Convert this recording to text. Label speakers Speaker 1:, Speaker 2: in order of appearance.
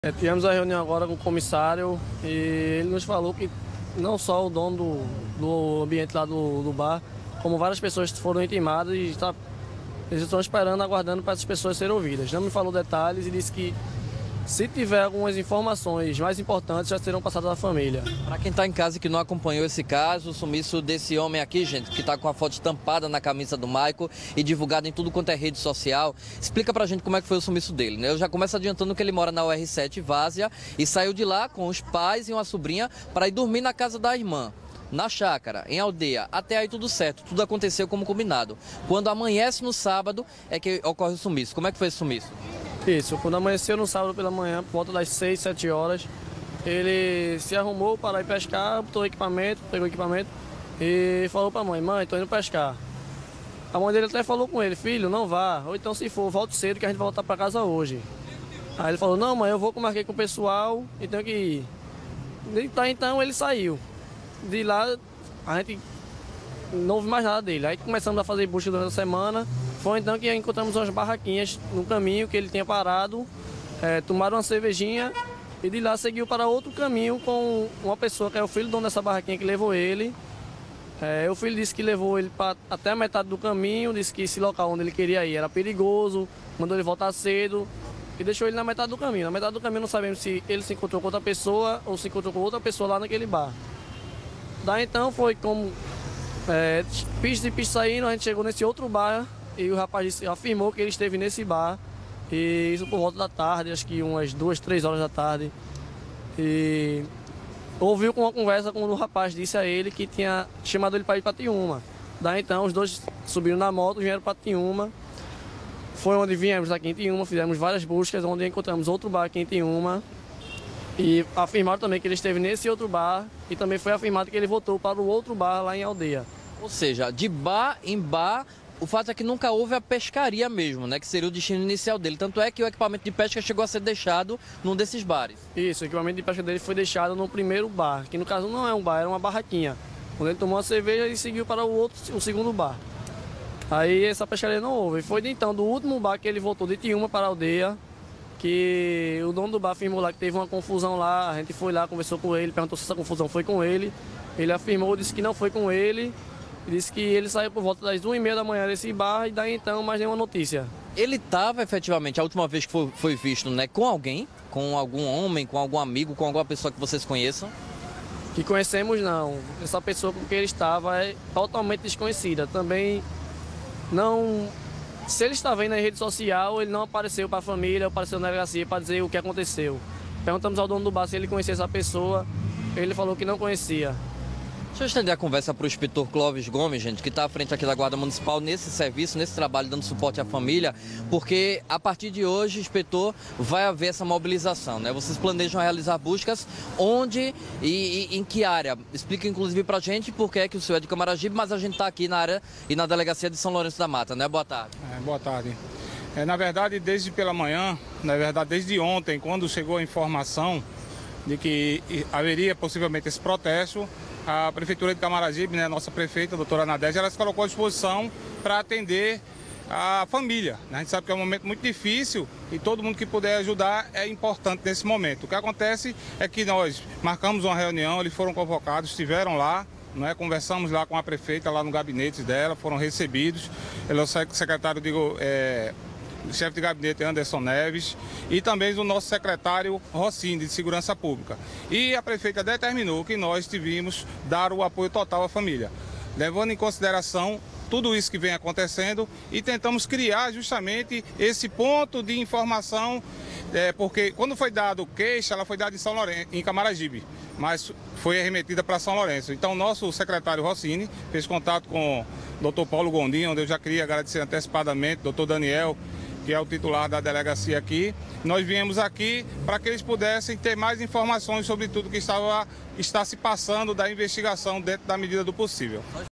Speaker 1: Tivemos a reunião agora com o comissário e ele nos falou que não só o dono do ambiente lá do bar, como várias pessoas foram intimadas e eles estão esperando, aguardando para essas pessoas serem ouvidas. Não me falou detalhes e disse que se tiver algumas informações mais importantes já serão passadas à família.
Speaker 2: Para quem está em casa e que não acompanhou esse caso, o sumiço desse homem aqui, gente, que está com a foto estampada na camisa do Maico e divulgada em tudo quanto é rede social, explica pra gente como é que foi o sumiço dele, né? Eu já começo adiantando que ele mora na UR7 Várzea e saiu de lá com os pais e uma sobrinha para ir dormir na casa da irmã, na chácara, em Aldeia. Até aí tudo certo, tudo aconteceu como combinado. Quando amanhece no sábado é que ocorre o sumiço. Como é que foi esse sumiço?
Speaker 1: Isso, quando amanheceu no sábado pela manhã, por volta das 6, 7 horas, ele se arrumou para ir pescar, botou o equipamento, pegou o equipamento e falou para a mãe: mãe, estou indo pescar. A mãe dele até falou com ele: filho, não vá, ou então se for, volte cedo que a gente vai voltar para casa hoje. Aí ele falou: não, mãe, eu vou, marquei com o pessoal e tenho que ir. Então ele saiu. De lá a gente não ouviu mais nada dele. Aí começamos a fazer busca durante a semana. Foi então que encontramos umas barraquinhas no caminho que ele tinha parado, tomaram uma cervejinha e de lá seguiu para outro caminho com uma pessoa que é o filho do dono dessa barraquinha que levou ele. O filho disse que levou ele até a metade do caminho, disse que esse local onde ele queria ir era perigoso, mandou ele voltar cedo e deixou ele na metade do caminho. Na metade do caminho não sabemos se ele se encontrou com outra pessoa ou se encontrou com outra pessoa lá naquele bar. Daí então foi como pista e pista saindo, a gente chegou nesse outro bar e o rapaz afirmou que ele esteve nesse bar, e isso por volta da tarde, acho que umas 2, 3 horas da tarde. E ouviu com uma conversa quando o rapaz disse a ele que tinha chamado ele para ir para Tiúma. Daí então os dois subiram na moto e vieram para Tiúma. Foi onde viemos aqui em Tiúma, fizemos várias buscas, onde encontramos outro bar aqui em Tiúma. E afirmaram também que ele esteve nesse outro bar e também foi afirmado que ele voltou para o outro bar lá em Aldeia.
Speaker 2: Ou seja, de bar em bar, o fato é que nunca houve a pescaria mesmo, né? Que seria o destino inicial dele. Tanto é que o equipamento de pesca chegou a ser deixado num desses bares.
Speaker 1: Isso, o equipamento de pesca dele foi deixado no primeiro bar, que no caso não é um bar, era uma barraquinha. Quando ele tomou uma cerveja, ele seguiu para o segundo bar. Aí essa pescaria não houve. Foi então do último bar que ele voltou de Tiúma para a Aldeia, que o dono do bar afirmou lá que teve uma confusão lá. A gente foi lá, conversou com ele, perguntou se essa confusão foi com ele. Ele afirmou, disse que não foi com ele. Disse que ele saiu por volta das 1h30 da manhã desse bar e daí então mais nenhuma notícia.
Speaker 2: Ele estava efetivamente, a última vez que foi visto, né, com alguém? Com algum homem, com algum amigo, com alguma pessoa que vocês conheçam?
Speaker 1: Que conhecemos não. Essa pessoa com quem ele estava é totalmente desconhecida. Também não... Se ele estava aí na rede social, ele não apareceu para a família, apareceu na delegacia para dizer o que aconteceu. Perguntamos ao dono do bar se ele conhecia essa pessoa, ele falou que não conhecia.
Speaker 2: Deixa eu estender a conversa para o inspetor Clóvis Gomes, gente, que está à frente aqui da Guarda Municipal nesse serviço, nesse trabalho, dando suporte à família, porque a partir de hoje, inspetor, vai haver essa mobilização, né? Vocês planejam realizar buscas onde e em que área? Explica inclusive para a gente por que é que o senhor é de Camaragibe, mas a gente está aqui na área e na delegacia de São Lourenço da Mata, né? Boa tarde.
Speaker 3: Boa tarde. Na verdade, desde pela manhã, desde ontem, quando chegou a informação de que haveria possivelmente esse protesto, a Prefeitura de Camaragibe, né, nossa prefeita, a doutora Nadege, ela se colocou à disposição para atender a família. A gente sabe que é um momento muito difícil e todo mundo que puder ajudar é importante nesse momento. O que acontece é que nós marcamos uma reunião, eles foram convocados, estiveram lá, né, conversamos lá com a prefeita, lá no gabinete dela, foram recebidos. Ele é o secretário o chefe de gabinete Anderson Neves e também o nosso secretário Rossini, de Segurança Pública. E a prefeita determinou que nós devíamos dar o apoio total à família, levando em consideração tudo isso que vem acontecendo e tentamos criar justamente esse ponto de informação, porque quando foi dado queixa, ela foi dada em São Lourenço, em Camaragibe, mas foi remetida para São Lourenço. Então, nosso secretário Rossini fez contato com o Dr. Paulo Gondim, onde eu já queria agradecer antecipadamente, Dr. Daniel, que é o titular da delegacia aqui. Nós viemos aqui para que eles pudessem ter mais informações sobre tudo que está se passando da investigação dentro da medida do possível.